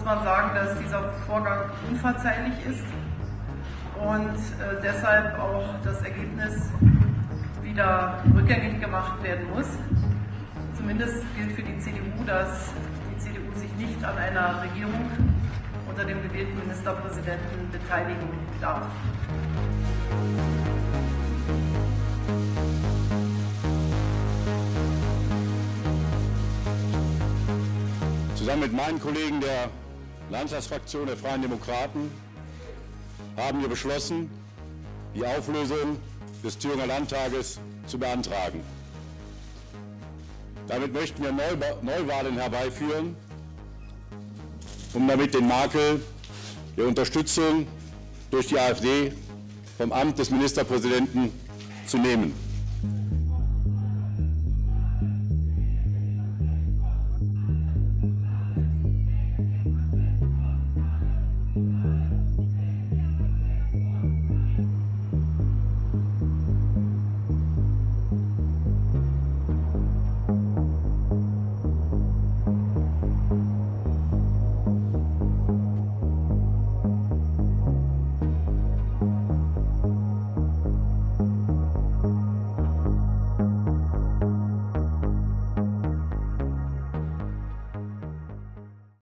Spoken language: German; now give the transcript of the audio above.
man sagen, dass dieser Vorgang unverzeihlich ist und deshalb auch das Ergebnis wieder rückgängig gemacht werden muss. Zumindest gilt für die CDU, dass die CDU sich nicht an einer Regierung unter dem gewählten Ministerpräsidenten beteiligen darf. Zusammen mit meinen Kollegen der Landtagsfraktion der Freien Demokraten haben wir beschlossen, die Auflösung des Thüringer Landtages zu beantragen. Damit möchten wir Neuwahlen herbeiführen, um damit den Makel der Unterstützung durch die AfD vom Amt des Ministerpräsidenten zu nehmen.